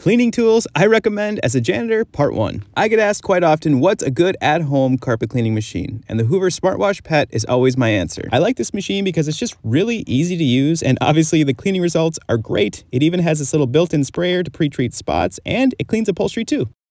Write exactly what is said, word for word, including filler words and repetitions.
Cleaning tools I recommend as a janitor, part one. I get asked quite often what's a good at-home carpet cleaning machine, and the Hoover SmartWash Pet is always my answer. I like this machine because it's just really easy to use, and obviously the cleaning results are great. It even has this little built-in sprayer to pre-treat spots, and it cleans upholstery too.